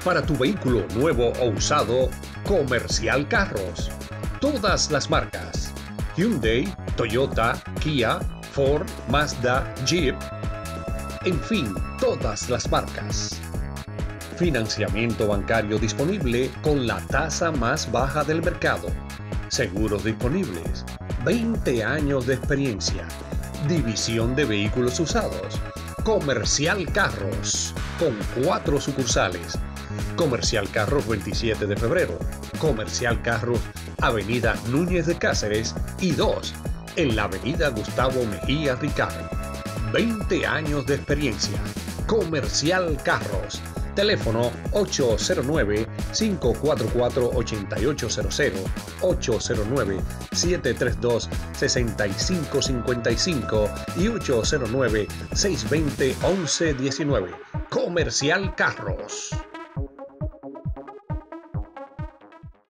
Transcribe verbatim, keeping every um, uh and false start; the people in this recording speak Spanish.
Para tu vehículo nuevo o usado, Comercial Carros. Todas las marcas: Hyundai, Toyota, Kia, Ford, Mazda, Jeep. En fin, todas las marcas. Financiamiento bancario disponible con la tasa más baja del mercado. Seguros disponibles. veinte años de experiencia. División de vehículos usados. Comercial Carros, con cuatro sucursales. Comercial Carros veintisiete de febrero. Comercial Carros Avenida Núñez de Cáceres y dos en la Avenida Gustavo Mejía Ricard. veinte años de experiencia. Comercial Carros. Teléfono ocho cero nueve, cinco cuatro cuatro, ocho ocho cero cero, ocho cero nueve, siete tres dos, seis cinco cinco cinco y ocho cero nueve, seis dos cero, once diecinueve. Comercial Carros.